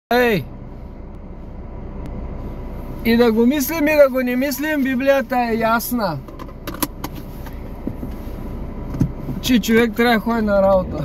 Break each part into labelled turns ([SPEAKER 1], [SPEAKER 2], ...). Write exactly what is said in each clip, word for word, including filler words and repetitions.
[SPEAKER 1] Ей! И да го мислим, и да го не мислим, Библията е ясна. Че човек трябва да ходи на работа.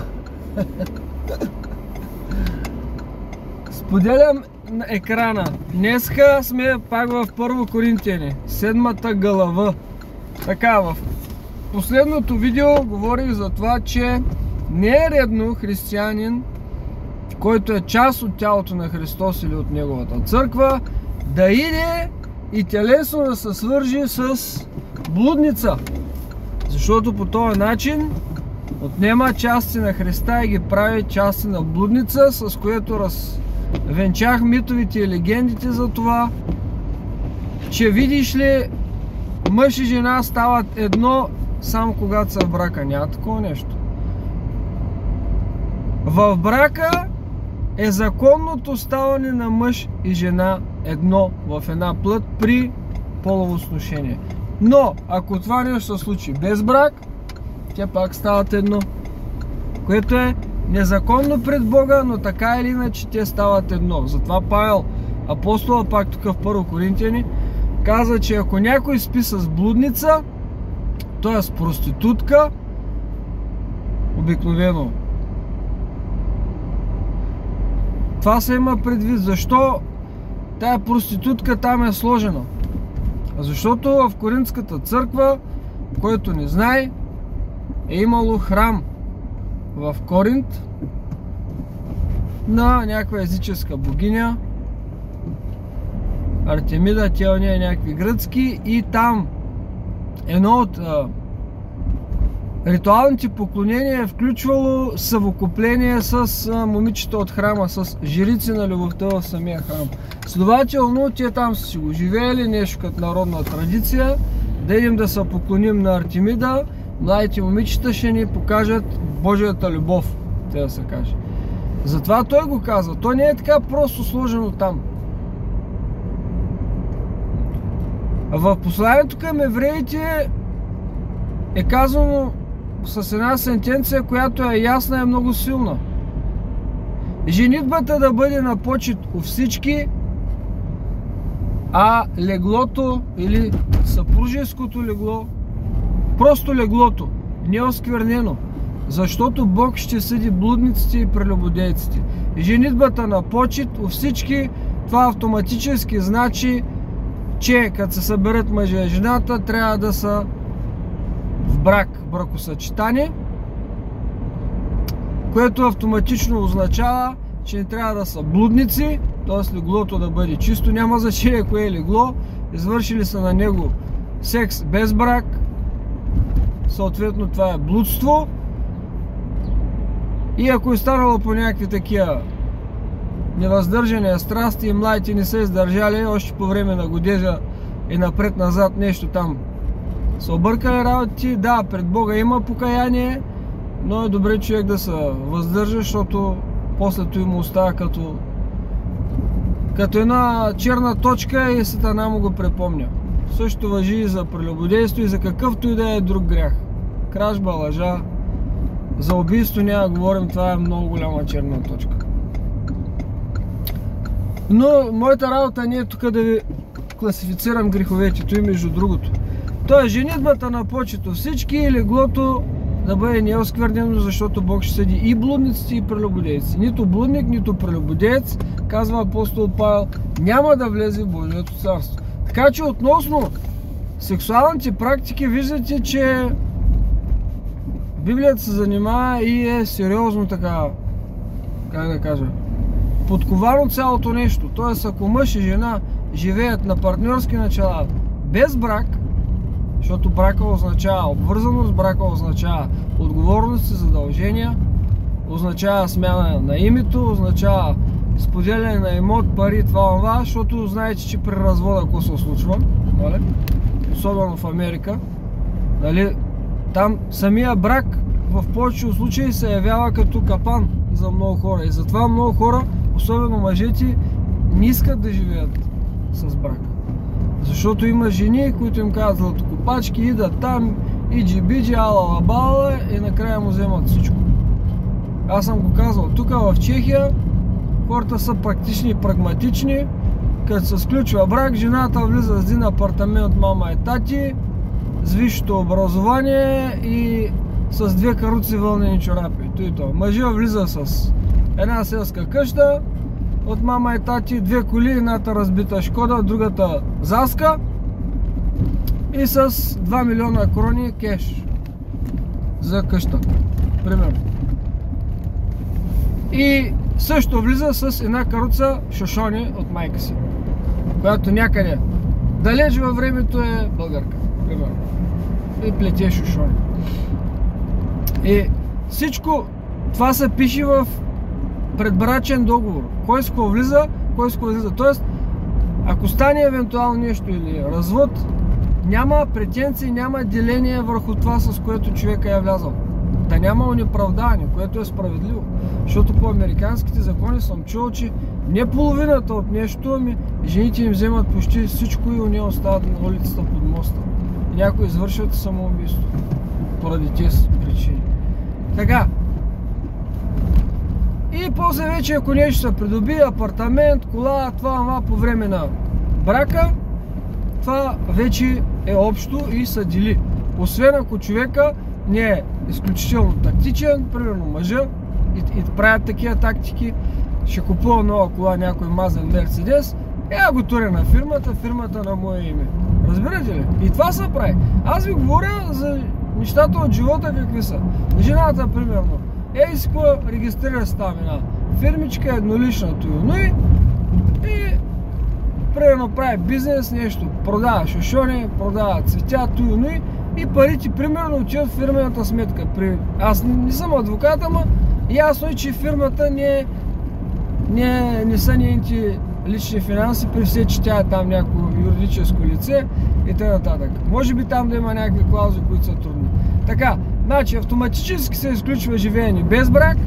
[SPEAKER 1] Споделям на екрана. Днеска сме пак в Първо Коринтияни, седмата глава. Така, в последното видео говорих за това, че не е редно християнин, който е част от тялото на Христос или от Неговата църква, да иде и телесно да се свържи с блудница. Защото по този начин отнема части на Христа и ги прави части на блудница, с което развенчах митовите и легендите за това, че видиш ли, мъж и жена стават едно само когато са в брака. Няма такова нещо. В брака е законното ставане на мъж и жена едно в една плът при полово сношение. Но ако това нещо се случи без брак, те пак стават едно, което е незаконно пред Бога, но така или иначе те стават едно. Затова Павел, апостола, пак тук в Първо Коринтияни, каза, че ако някой спи с блудница, т.е. с проститутка, обикновено. Това се има предвид. Защо тая проститутка там е сложена? Защото в Коринтската църква, който не знае, е имало храм в Коринт на някаква езическа богиня, Артемида, тя не е някакви гръцки, и там едно от а, ритуалните поклонения е включвало съвокупление с а, момичета от храма, с жрици на любовта в самия храм. Следователно, те там са си го живеели, нещо като народна традиция, да идем да се поклоним на Артемида, младите момичета ще ни покажат Божията любов, те да се каже. Затова той го казва. То не е така просто сложено там. В посланието към евреите е казано с една сентенция, която е ясна и много силна. Женитбата да бъде на почит у всички, а леглото или съпружеското легло, просто леглото, не е осквернено, защото Бог ще съди блудниците и прелюбодейците. Женитбата на почит у всички, това автоматически значи, че като се съберат мъжа и жената, трябва да са в брак, бракосъчетание, което автоматично означава, че не трябва да са блудници, т.е. леглото да бъде чисто, няма значение кое е легло, извършили са на него секс без брак, съответно това е блудство, и ако е станало по някакви такива невъздържания страсти и младите не са издържали, още по време на годежа и напред-назад нещо там са объркали работи, да, пред Бога има покаяние, но е добре човек да се въздържа, защото после това му остава като като една черна точка и Сатана му го препомня. Също важи и за прелюбодейство и за какъвто и да е друг грях. Кражба, лъжа, за убийство няма да говорим, това е много голяма черна точка. Но моята работа не е тук да ви класифицирам греховете, то и между другото. То е женитбата на почито всички и леглото да бъде неосквернено, защото Бог ще съди и блудниците, и прелюбодейци. Нито блудник, нито прелюбодеец, казва апостол Павел, няма да влезе в Божието царство. Така че относно сексуалните практики, виждате, че Библията се занимава и е сериозно така, как да кажа, подковано цялото нещо. Т.е. ако мъж и жена живеят на партньорски начала без брак, защото брака означава обвързаност, брака означава отговорности, задължения, означава смяна на името, означава споделяне на имот, пари, това, това, защото знаете, че при развода какво се случва, нали? Особено в Америка, нали? Там самия брак в повечето случаи се явява като капан за много хора. И затова много хора, особено мъжете, не искат да живеят с брак. Защото има жени, които им казват златокопачки, идат там, иджи-биджи, ала-лабала и накрая му вземат всичко. Аз съм го казал, тук в Чехия хората са практични и прагматични. Като се сключва брак, жената влиза с един апартамент от мама и тати, с висшето образование и с две каруци вълнени чорапи. То и то. Мъжът влиза с една селска къща от мама и тати, две коли, едната разбита Шкода, другата Заска и с два милиона крони кеш за къща, примерно. И също влиза с една каруца шошони от майка си, която някъде далеч във времето е българка, примерно. И плете шошони. И всичко това се пише в предбрачен договор. Кой с кого влиза, кой с кого влиза. Тоест, ако стане евентуално нещо или развод, няма претенции, няма деление върху това, с което човека е влязал. Да няма унеправдаване, което е справедливо. Защото по американските закони съм чул, че не половината от нещо, ами жените им вземат почти всичко и уния остават на улицата под моста. И някои извършват самоубийство поради тези причини. Така. И после вече, ако нещо се придоби, апартамент, кола, това, това по време на брака, това вече е общо и се дели. Освен ако човека не е изключително тактичен, примерно мъжа, и, и правят такива тактики, ще купува нова кола, някой мазен Мерцедес, е го туря на фирмата, фирмата на мое име. Разбирате ли? И това се прави. Аз ви говоря за нещата от живота какви са. Жената, примерно, е иска регистрира се там една фирмичка, еднолична туйно и, и примерно прави бизнес, нещо, продава шошони, продава цветя, туйно и, и парите, примерно, отиват в фирмената сметка. При... Аз не, не съм адвокат, ама ясно е, че фирмата не, не, не са нейните лични финанси, при все, че тя е там някакво юридическо лице и т.н. Може би там да има някакви клаузи, които са трудни. Така, значи автоматически се изключва живеене без брак,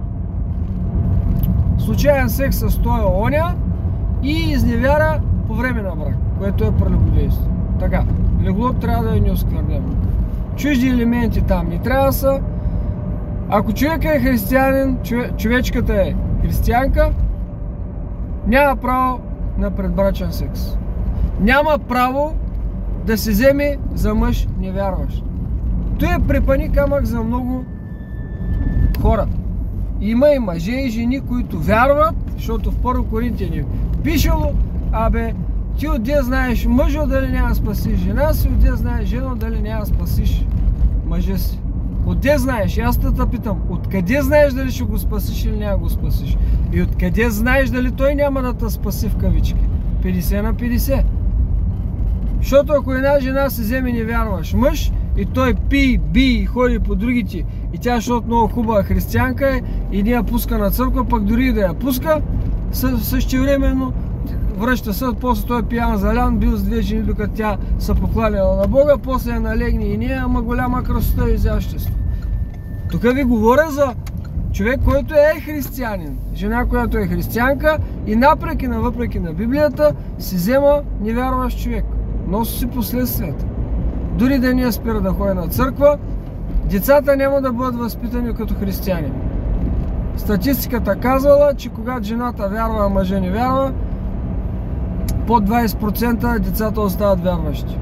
[SPEAKER 1] случайен секс с този оня и изневяра по време на брак, което е прелюбодейство. Така, легло трябва да е неосквернено. Чужди елементи там не трябва да са. Ако човека е християнин, човечката е християнка, няма право на предбрачен секс. Няма право да се вземе за мъж невярващ. Той е препани камък за много хора. Има и мъже и жени, които вярват, защото в Първо Коринтияни пишело, абе, ти отде знаеш мъжа дали няма да спасиш жена си, отде знаеш жена дали няма да спасиш мъжа си. Отде знаеш? И аз те питам, откъде знаеш дали ще го спасиш или няма го спасиш? И откъде знаеш дали той няма да те спаси в кавички? петдесет на петдесет. Защото ако една жена се вземе невярваш мъж и той пи, би и ходи по другите и тя, защото много хубава християнка е и не я пуска на църква, пък дори да я пуска, същевременно връща съд, после той е пиян залян, бил с две жени, докато тя се покланяла на Бога, после я налегне и нея, ама голяма красота и изящество. Тук ви говоря за човек, който е християнин, жена, която е християнка и напреки на въпреки на Библията си взема невярващ човек. Носи си последствията. Дори да не я спира да ходи на църква, децата няма да бъдат възпитани като християни. Статистиката казвала, че когато жената вярва, а мъжа не вярва, под двайсет процента децата остават вярващи.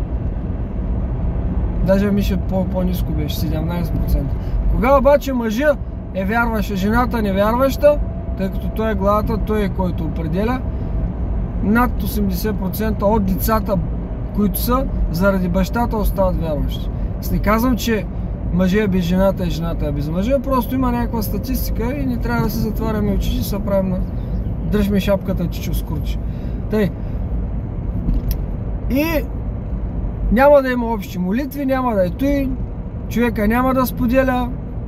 [SPEAKER 1] Даже мисля по-ниско беше, седемнайсет процента. Кога обаче мъжа е вярващ, а жената не вярваща, тъй като той е главата, той е който определя, над осемдесет процента от децата, които са, заради бащата остават вярващи. Аз не казвам, че мъже е без жената и жената е без мъжа, просто има някаква статистика и не трябва да се затваряме очите и се правим на дръжме шапката, чичо скурчи. Тъй. И няма да има общи молитви, няма да е той, човека няма да споделя,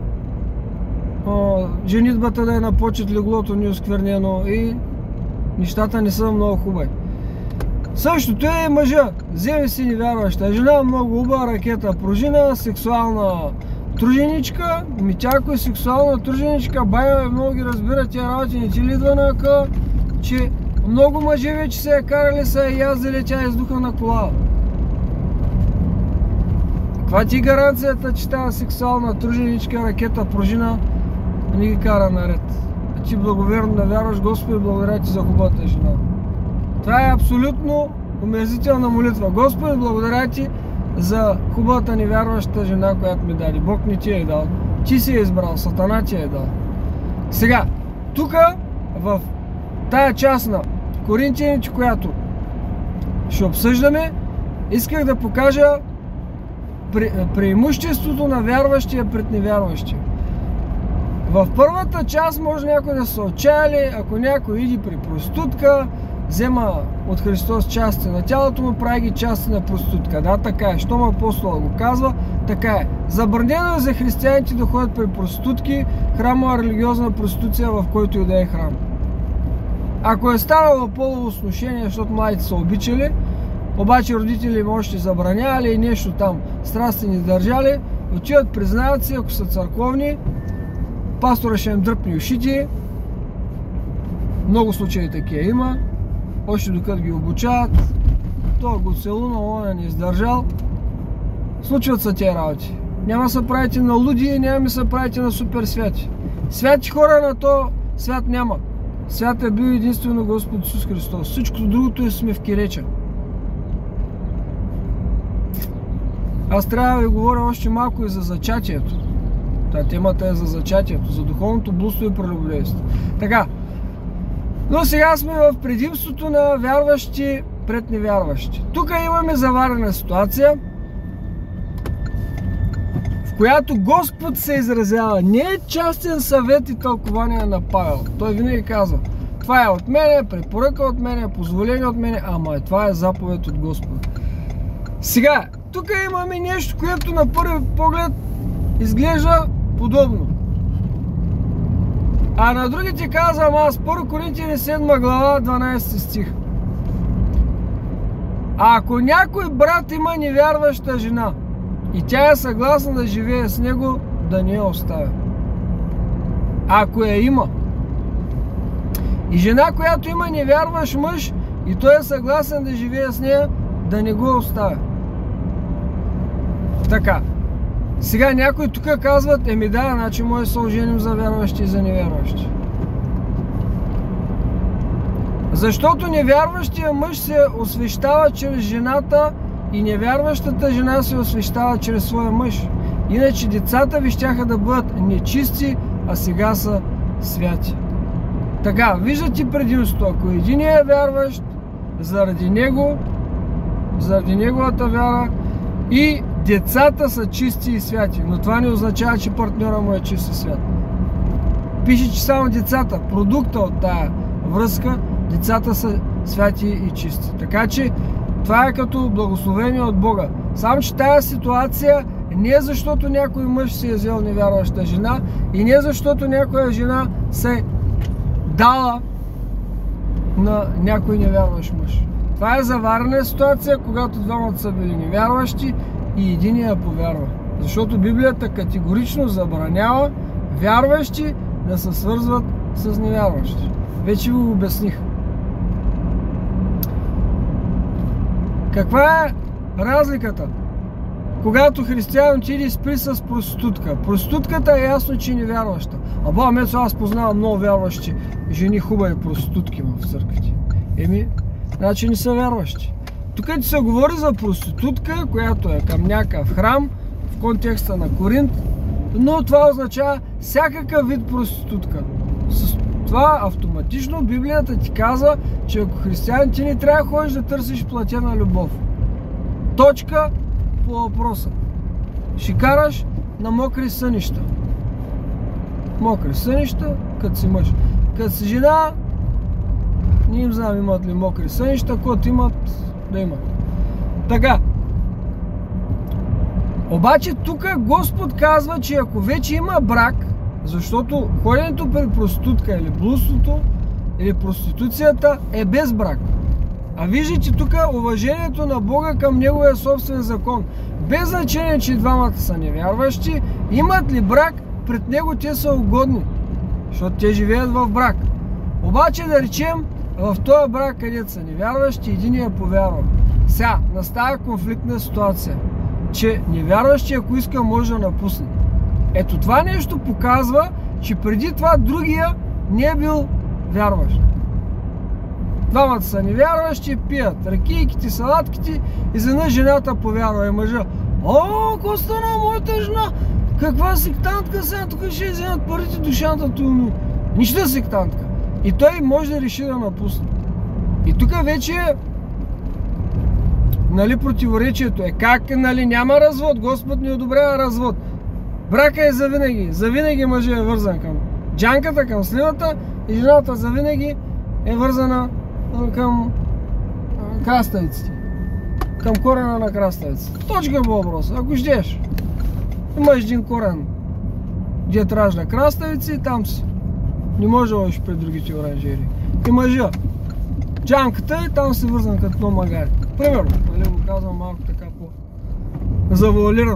[SPEAKER 1] о, женитбата да е на почет, леглото неосквернено и нещата не са много хубави. Същото е мъжа, вземе си невярваща жена, много хубава ракета пружина, сексуална труженичка, ми тяко е сексуална труженичка, бая много ги разбира тия работи, не ти ли идва на къ, че много мъже вече се я карали, са я яздили, тя издуха на кола. Каква ти гаранцията, че тази сексуална труженичка, ракета пружина не ги кара наред? ти благоверно да вярваш: Господи, благодаря ти за хубавата жена. Това е абсолютно омерзителна молитва. Господи, благодаря ти за хубавата невярваща жена, която ми даде. Бог не ти е дал. Ти си е избрал, Сатана ти е дал. Сега, тук в тая част на Коринтияните, която ще обсъждаме, исках да покажа пре, преимуществото на вярващия пред невярващия. В първата част може някой да се отчаяли, ако някой иди при проститутка, взема от Христос части на тялото му, прави ги части на проститутка. Да, така е. Щом апостола го казва, така е. Забранено е за християните да ходят при проститутки, храмова религиозна проституция, в който и да е храм. Ако е станало полово сношение, защото младите са обичали, обаче родители им още забранявали и нещо там страсти ни държали, отиват, признаят си, ако са църковни, пастора ще им дръпне ушите. Много случаи такива има. Още докато ги обучават, той го целунал, он е не издържал. Случват са тези работи. Няма се правите на луди, няма ми се правите на супер святи. Святи хора на то свят няма. Свят е бил единствено Господ Исус Христос. Всичкото другото е смевки реча. Аз трябва да ви говоря още малко и за зачатието. Та темата е за зачатието, за духовното блудство и прелюбодейство. Така, но сега сме в предимството на вярващи пред невярващи. Тук имаме заварена ситуация, в която Господ се изразява. Не е частен съвет и тълкование на Павел. Той винаги казва: това е от мене, препоръка от мене, позволение от мене, ама това е заповед от Господа. Сега, тук имаме нещо, което на първи поглед изглежда подобно. А на другите казвам аз, първо Коринтияни седма глава, дванайсети стих. А ако някой брат има невярваща жена и тя е съгласна да живее с него, да не я оставя. Ако я има. И жена, която има невярващ мъж и той е съгласен да живее с нея, да не го оставя. Така. Сега някои тук казват: еми да, значи може да се оженим за вярващи и за невярващи. Защото невярващия мъж се освещава чрез жената и невярващата жена се освещава чрез своя мъж. Иначе децата ви щяха да бъдат нечисти, а сега са святи. Така, виждате предимството. Ако един е вярващ, заради него, заради неговата вяра, и децата са чисти и святи. Но това не означава, че партньора му е чист и свят. Пише, че само децата, продукта от тая връзка, децата са святи и чисти. Така че това е като благословение от Бога. Само че тая ситуация не е защото някой мъж се е взел невярваща жена и не е защото някоя жена се дала на някой невярващ мъж. Това е заварена ситуация, когато двамата са били невярващи и единия я повярва. Защото Библията категорично забранява вярващи да се свързват с невярващи. Вече ви го обясних. Каква е разликата? Когато християн отиде и спи с проститутка. Проститутката е ясно, че е невярваща. Аба, мецо, аз познавам много вярващи жени, хубави проститутки в църквите. Еми, значи не са вярващи. Тук ти се говори за проститутка, която е към някакъв храм, в контекста на Коринт, но това означава всякакъв вид проститутка. С това автоматично Библията ти казва, че ако християн, ти не трябва да ходиш да търсиш платена любов. Точка по въпроса. Ще караш на мокри сънища. Мокри сънища, като си мъж. Като си жена, не им знам имат ли мокри сънища, когато имат, да имат. Така. Обаче тук Господ казва, че ако вече има брак, защото ходенето при проститутка или блудството или проституцията е без брак. А виждате тук уважението на Бога към неговия собствен закон. Без значение, че двамата са невярващи, имат ли брак, пред него те са угодни. Защото те живеят в брак. Обаче да речем, в този брак, където са невярващи, единия повярва. Сега настава конфликтна ситуация, че невярващи, ако иска, може да напусне. Ето това нещо показва, че преди това другия не е бил вярващ. Двамата са невярващи, пият ракийките, салатките, изведнъж жената повярва и мъжа. О, какво стана моята жена? Каква сектантка сега, тук ще вземат парите душата ту. Нищо сектантка. И той може да реши да напусне. И тук вече нали, противоречието е как, нали, няма развод, Господ не одобрява развод. Брака е завинаги, завинаги мъжът е вързан към джанката, към сливата и жената завинаги е вързана към краставиците, към корена на краставиците. Точка по въпроса, ако щеш. Имаш един корен, где ражда краставици и там си. Не може да ходиш пред другите оранжери. И мъжа, джанката и там си вързан като много магари. Примерно, нали го казвам малко така по-завуалиран.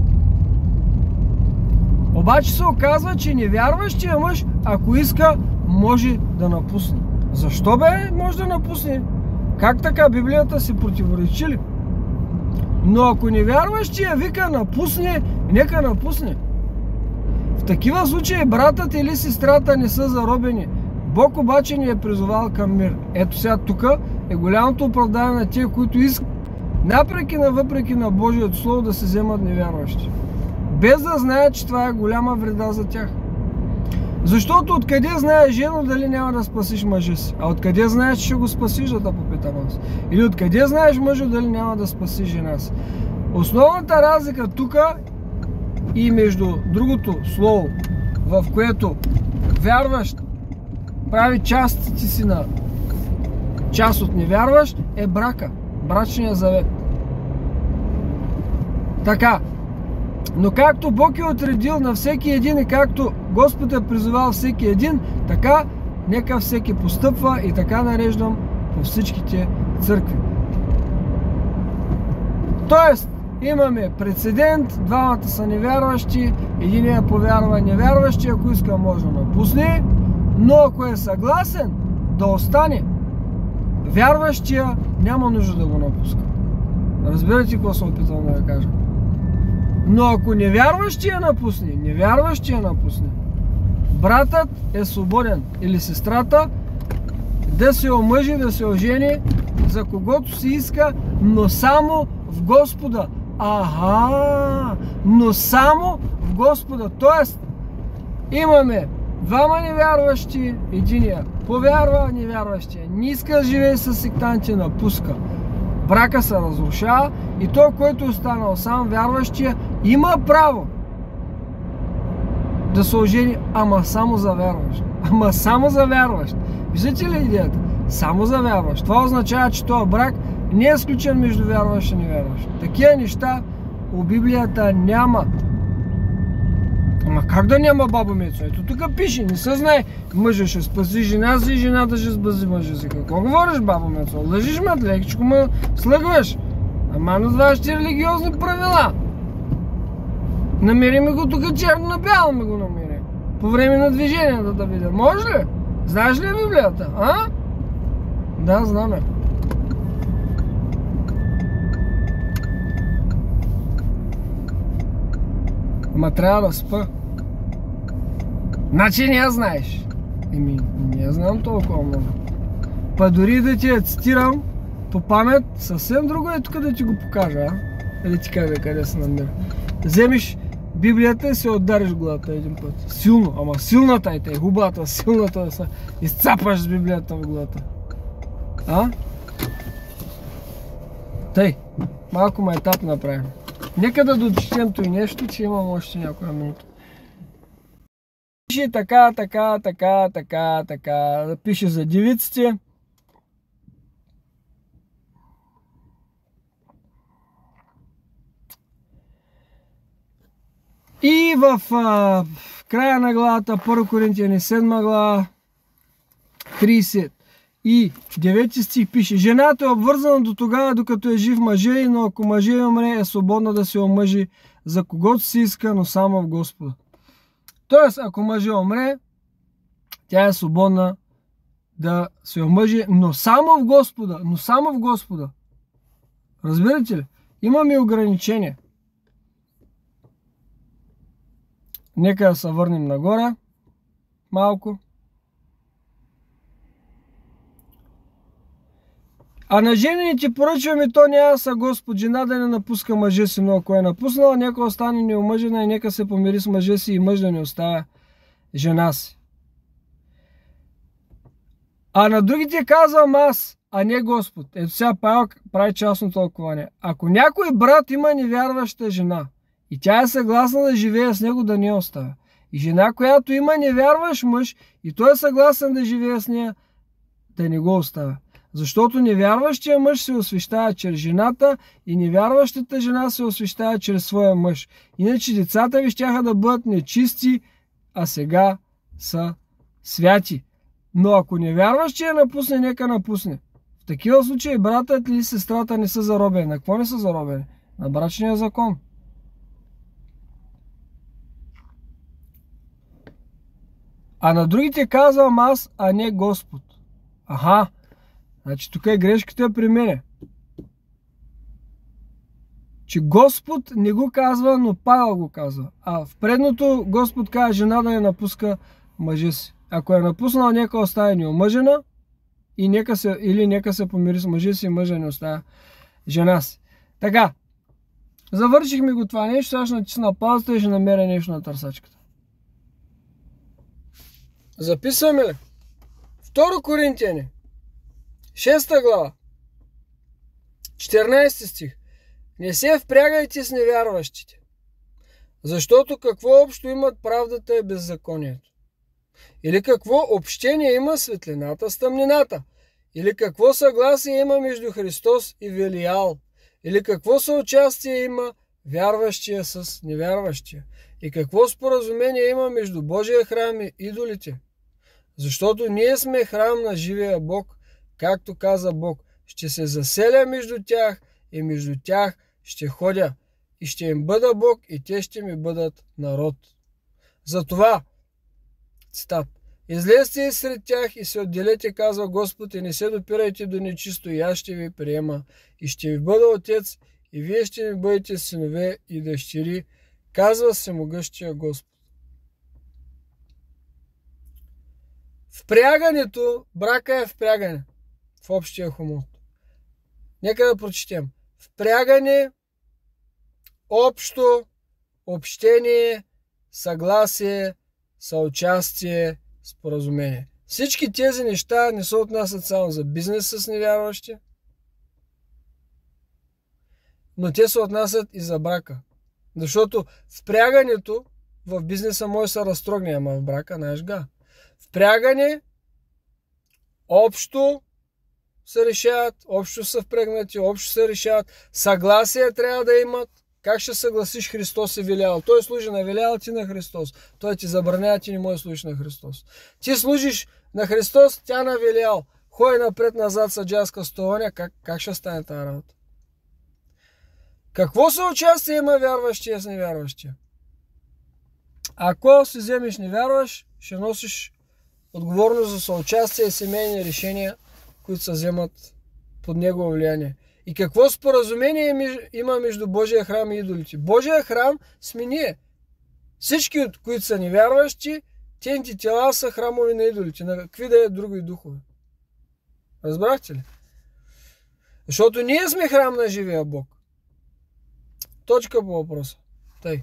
[SPEAKER 1] Обаче се оказва, че невярващия мъж, ако иска, може да напусне. Защо бе може да напусне? Как така? Библията си противоречи ли? Но ако невярващия вика напусне, нека напусне. В такива случаи братът или сестрата не са заробени. Бог обаче ни е призовал към мир. Ето сега тук е голямото оправдание на тия, които искат напреки на въпреки на Божието Слово да се вземат невярващи. Без да знаят, че това е голяма вреда за тях. Защото откъде знаеш жено дали няма да спасиш мъжа си? А откъде знаеш, че ще го спасиш, да те попитам аз? Или откъде знаеш мъжа дали няма да спасиш жена си? Основната разлика тук и между другото слово, в което вярващ прави частите си на част от невярващ, е брака, брачния завет. Така, но както Бог е отредил на всеки един и както Господ е призовал всеки един, така нека всеки постъпва и така нареждам по всичките църкви. Тоест, имаме прецедент, двамата са невярващи, единият повярва, невярващи, ако иска може да напусне, но ако е съгласен да остане, вярващия няма нужда да го напуска. Разбирате какво съм опитал да кажа? Но ако невярващия напусне, невярващия напусне, братът е свободен или сестрата да се омъжи, да се ожени за когото си иска, но само в Господа. Аха, но само в Господа. Тоест, имаме двама невярващи, единия повярва, невярващия не иска да живее с сектанти, напуска. Брака се разрушава и той, който е останал сам, вярващия, има право да се ожени, ама само за вярващ. Ама само за вярващ. Виждате ли идеята? Само за вярващ. Това означава, че този брак не е сключен между вярващ и невярващ. Такива неща у Библията няма. Ама как да няма, бабо Мецо? Ето тук пише, не се знае. Мъжът ще спаси жена си, жената ще спаси мъжа си. Какво говориш, бабо Мецо? Лъжиш ме, лекичко ме слъгваш. Ама на вашите религиозни правила. Намери ми го тук черно на бяло ми го намери. По време на движението да видя. Може ли? Знаеш ли Библията? А? Да, знаме. Ама трябва да спа. Значи не я знаеш. Еми, не я знам толкова много. Па дори да ти я цитирам по памет, съвсем друго е тук да ти го покажа, а? Да ти кажа къде се намира. Вземеш Библията и се отдариш главата един път. Силно, ама силната е, е хубавата, силната да се изцапаш с Библията в главата. А? Тъй, малко майтап направим. Нека да дочетем той нещо, че имам още някоя минута. Пише така, така, така, така, така. Пише за девиците. И в, а, в края на главата, първо Коринтияни седма глава, тридесет и девети стих пише: жената е обвързана до тогава, докато е жив мъжа й, но ако мъжа й умре, е свободна да се омъжи за когото си иска, но само в Господа. Тоест, ако мъжа умре, тя е свободна да се омъжи, но само в Господа, но само в Господа. Разбирате ли? Имаме ограничения. Нека да се върнем нагоре малко. А на жените поръчваме, то няма са Господ, жена да не напуска мъжа си, но ако е напуснала, нека остане неомъжена и нека се помири с мъжа си и мъж да не оставя жена си. А на другите казвам аз, а не Господ. Ето сега Павел прави частно тълкование. Ако някой брат има невярваща жена и тя е съгласна да живее с него, да не оставя. И жена, която има невярващ мъж и той е съгласен да живее с нея, да не го оставя. Защото невярващия мъж се освещава чрез жената и невярващата жена се освещава чрез своя мъж. Иначе децата ви щяха да бъдат нечисти, а сега са святи. Но ако невярващия напусне, нека напусне. В такива случаи братът или сестрата не са заробени. На какво не са заробени? На брачния закон. А на другите казвам аз, а не Господ. Аха, значи тук е грешката при мене. Че Господ не го казва, но Павел го казва. А в предното Господ казва жена да не напуска мъжа си. Ако е напуснала, нека остане неомъжена и нека се, или нека се помири с мъжа си и мъжа не оставя жена си. Така, завършихме го това нещо, сега ще натисна паузата и ще намеря нещо на търсачката. Записваме ли? Второ Коринтияни, шеста глава, четиринайсети стих. Не се впрягайте с невярващите, защото какво общо имат правдата и беззаконието? Или какво общение има светлината с тъмнината? Или какво съгласие има между Христос и Велиал? Или какво съучастие има вярващия с невярващия? И какво споразумение има между Божия храм и идолите? Защото ние сме храм на живия Бог, както каза Бог. Ще се заселя между тях и между тях ще ходя и ще им бъда Бог и те ще ми бъдат народ. Затова, цитат, излезте сред тях и се отделете, казва Господ, и не се допирайте до нечисто, и аз ще ви приема и ще ви бъда отец и вие ще ми бъдете синове и дъщери, казва всемогъщия Господ. Впрягането, брака е впрягане в общия хомот. Нека да прочетем. Впрягане, общо, общение, съгласие, съучастие, споразумение. Всички тези неща не се отнасят само за бизнес с невярващи, но те се отнасят и за брака. Защото впрягането в бизнеса може да се разтрогне, ама в брака, знаеш га. Впрягане, общо се решават, общо са впрегнати, общо се решават. Съгласие трябва да имат. Как ще съгласиш Христос и Велиал? Той служи на Велиал, ти на Христос. Той ти забранява, ти не можеш да служиш на Христос. Ти служиш на Христос, тя на Велиал. Ходи напред-назад с джазка столоня, как, как ще стане тази работа? Какво съучастие има вярващия с невярващия? Ако си вземеш невярваш, ще носиш отговорност за съучастие и семейни решения, които се вземат под негово влияние. И какво споразумение има между Божия храм и идолите? Божия храм сме ние. Всички, които са невярващи, техните тела са храмови на идолите, на какви да е други духове. Разбрахте ли? Защото ние сме храм на живия Бог. Точка по въпроса. Тъй.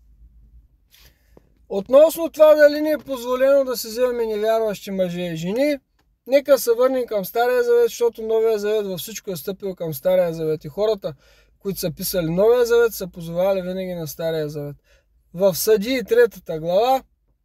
[SPEAKER 1] Относно това дали ни е позволено да се вземем невярващи мъже и жени, нека се върнем към Стария завет, защото Новия завет във всичко е стъпил към Стария завет. И хората, които са писали Новия завет, са позовали винаги на Стария завет. В Съдии третата глава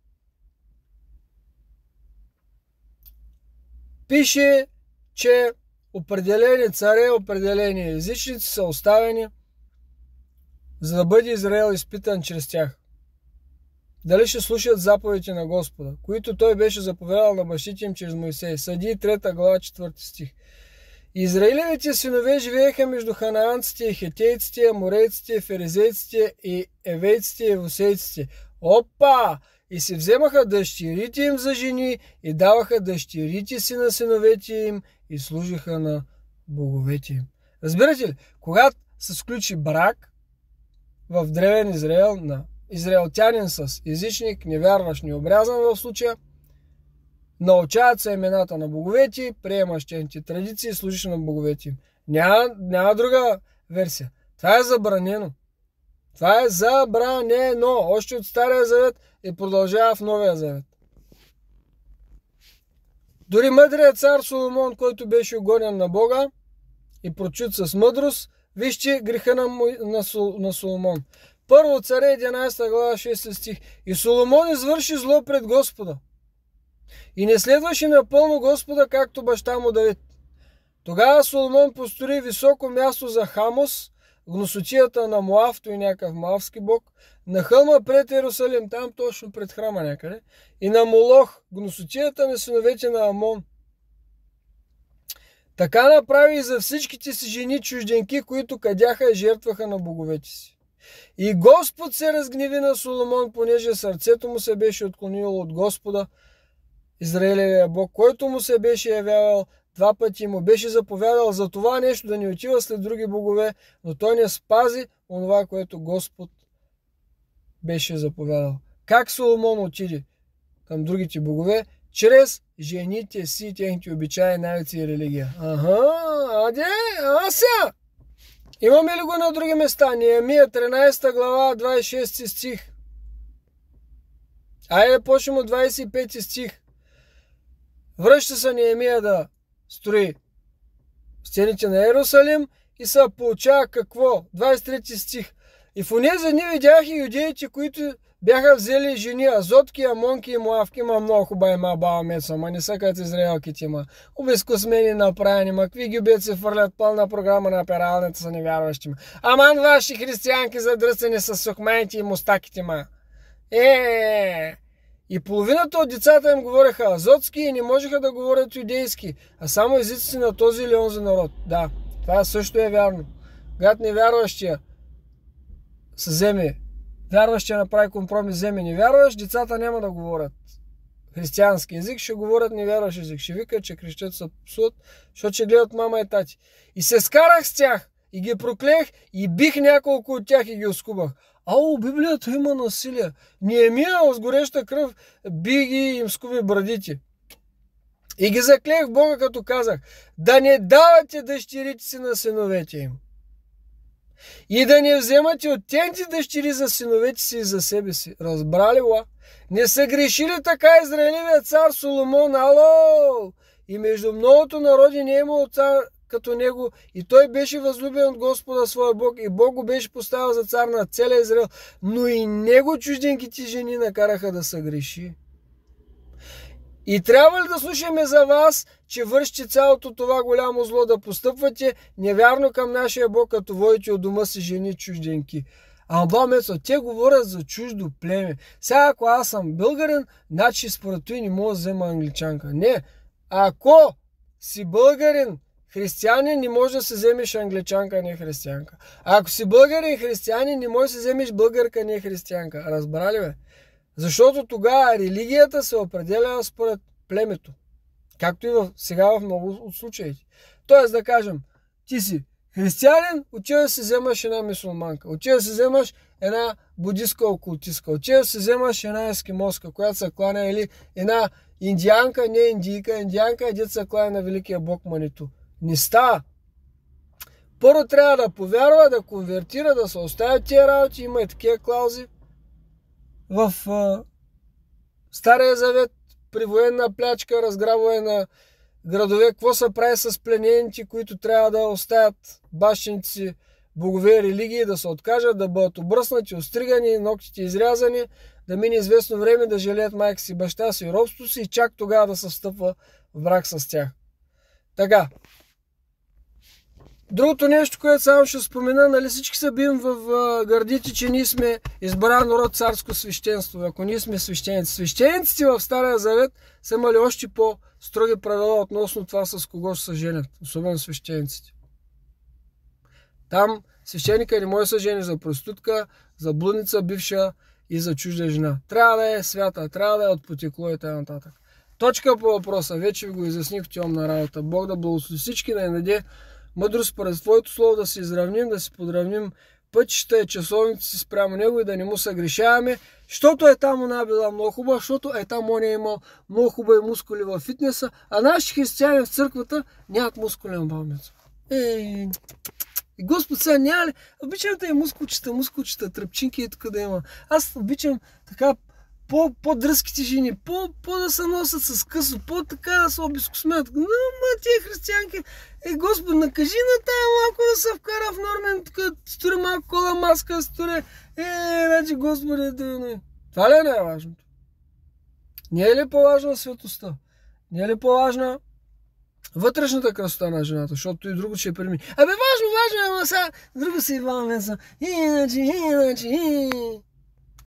[SPEAKER 1] пише, че определени царе, определени езичници са оставени, за да бъде Израел изпитан чрез тях. Дали ще слушат заповедите на Господа, които той беше заповядал на бащите им чрез Моисей. Съдии трета глава четвърти стих. Израилевите синове живееха между ханаанците, хетейците, аморейците, ферезейците и евейците и евусейците. Опа! И се вземаха дъщерите им за жени и даваха дъщерите си на синовете им и служиха на боговете им. Разбирате ли? Когато се сключи брак в древен Израел на израелтянин с езичник, невярващ, необрязан в случая, Научават се имената на боговете, приемаш техните традиции и служиш на боговете им. Няма, няма друга версия. Това е забранено. Това е забранено. Още от Стария завет и продължава в Новия завет. Дори мъдрият цар Соломон, който беше огонен на Бога и прочут с мъдрост, вижте греха на, на, на Соломон. Първо Царе единадесета глава шести стих. И Соломон извърши зло пред Господа. И не следваше напълно Господа, както баща му Давид. Тогава Соломон построи високо място за Хамос, гносотията на Моав, той някакъв моавски бог, на хълма пред Иерусалим, там точно пред храма някъде, и на Молох, гносотията на синовете на Амон. Така направи и за всичките си жени чужденки, които кадяха и жертваха на боговете си. И Господ се разгневи на Соломон, понеже сърцето му се беше отклонило от Господа, Израилевия Бог, който му се беше явявал два пъти, му беше заповядал за това нещо да не отива след други богове, но той не спази онова, което Господ беше заповядал. Как Соломон отиде към другите богове? Чрез жените си, техните обичаи, навици и религия. Аха, аде, а сега! Имаме ли го на други места? Неемия тринадесета глава, двадесет и шести стих. Айде почнем от двадесет и пети стих. Връща се Неемия да строи стените на Иерусалим и се получава какво? двадесет и трети стих. И в онези дни видях и юдеите, които бяха взели жени азотки, амонки и моавки, ма много хубави ма баба мецо, ма не са като израелките, ма обезкосмени направени, ма какви гюбет се фърлят, пълна програма на пералната са невярващи, ма. Аман ваши християнки задръсени с сухманите и мустаките, ма. Е, и половината от децата им говореха азотски и не можеха да говорят юдейски, а само езиците на този или онзи народ. Да, това също е вярно. Гад невярващия се вземе, вярващия направи компромис, вземе невярващ, децата няма да говорят християнски език, ще говорят невярващ език. Ще викат, че крещят са псуват, защото ще гледат мама и тати. И се скарах с тях и ги проклех и бих няколко от тях и ги оскубах. Ало, Библията има насилие. Неемия с гореща кръв би ги им скуби брадите. И ги заклех в Бога, като казах, да не давате дъщерите си на синовете им. И да не вземате от техните дъщери за синовете си и за себе си. Разбрали ла? Не са грешили така израилевият цар Соломон, ало! И между многото народи не е имало цар като него, и той беше възлюбен от Господа своя Бог, и Бог го беше поставил за цар на целия Израил, но и него чужденките жени накараха да се греши. И трябва ли да слушаме за вас, че вършите цялото това голямо зло, да постъпвате невярно към нашия Бог, като водите от дома си жени чужденки? А бамецо, те говорят за чуждо племе. Сега ако аз съм българин, значи според той не мога да взема англичанка. Не, ако си българин, християнин, не може да се вземеш англичанка, а не християнка. А ако си българин, християнин, не може да се вземеш българка, а не християнка. Разбрали бе? Защото тогава религията се определя според племето. Както и в, сега в много от случаите. Тоест да кажем, ти си християнин, отива да си вземаш една мюсюлманка, отива да си вземаш една будистка окултистка, отива да си вземаш една ескимоска, която се кланя, или една индианка, не индийка, индианка е дет се кланя на великия бог Маниту. Не става. Първо трябва да повярва, да конвертира, да се оставят тия работи, има и такива клаузи в а, Стария завет, при военна плячка, разграбване на градове, какво се прави с пленените, които трябва да оставят бащините си богове и религии, да се откажат, да бъдат обръснати, остригани, ногтите изрязани, да мине известно време да жалеят майка си, баща си, робство си и чак тогава да се встъпва в брак с тях. Така. Другото нещо, което само ще спомена, нали всички са бим в гърдите, че ние сме избран народ, царско свещенство. Ако ние сме свещеници. Свещениците в Стария завет са имали още по-строги правила относно това с кого ще се женят. Особено свещениците. Там свещеника не може да се жени за проститутка, за блудница, бивша и за чужда жена. Трябва да е свята, трябва да е от потекло и т.н. нататък. Точка по въпроса. Вече ви го изясних в темна работа. Бог да благослови всички, да ни даде мъдрост според Твоето слово, да се изравним, да се подравним пътища и часовници спрямо него и да не му съгрешаваме, защото е там она била много хубава, защото е там он е имал много хубави мускули във фитнеса, а наши християни в църквата нямат мускулен балмец. Ей, и Господ сега няма ли? Обичам да и мускулчета, мускулчета, тръпчинки и тук да има. Аз обичам така по-дръзките жени, по-да се носят с късо, по-така да се обезкосмят. Но, ма, тия християнки, е, Господ, накажи на тая малко да се вкара в нормен, тук стори малко кола маска, стори, е, значи, Господи, да... Това ли е най-важното? Не е ли по-важна светостта? Не е ли по-важна вътрешната красота на жената, защото и друго ще е прими. Абе, важно, важно, ама сега, друго си Иван Меса. Иначе, иначе, иначе.